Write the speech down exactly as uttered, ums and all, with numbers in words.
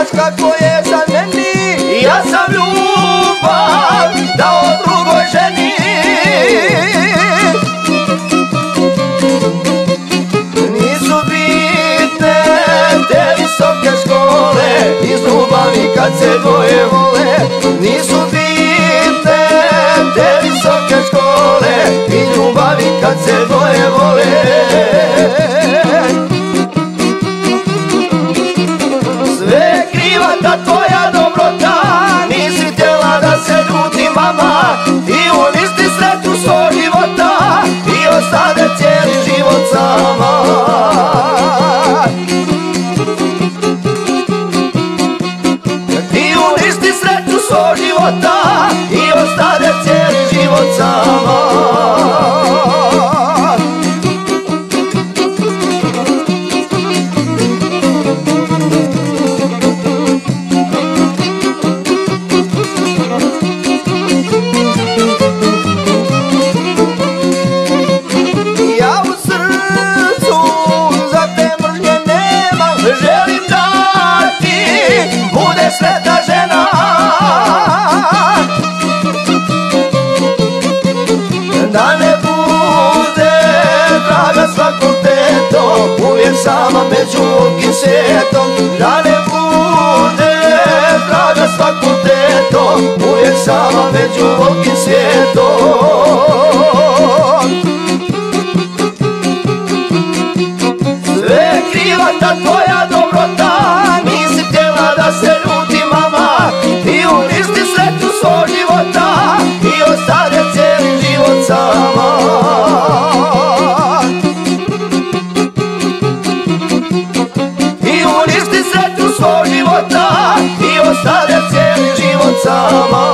kako je za meni. Ja sam ljubav dao drugoj ženi. Nisu bitne te visoke škole, iz ljubavi kad se dvoje vole. Nisu bitne te visoke škole, iz ljubavi kad se dvoje vole. Sve je kriva ta tvoja dobrota, nisi htjela da se ljuti mama. I uništi sreću svog života i ostane cijeli život sama. Ti uništi sreću svog života i ostane cijeli život sama. Sretna žena, da ne bude draga s fakultetom, uvijek sama među ovim svijetom. Da ne bude draga s fakultetom, uvijek sama među ovim svijetom. Sve je kriva ta tvoja dobrota, nisi htjela da se ljuti mama. Ti uništi sreću svog života i ostane cijeli život sama. Ti uništi sreću svog života i ostane cijeli život sama.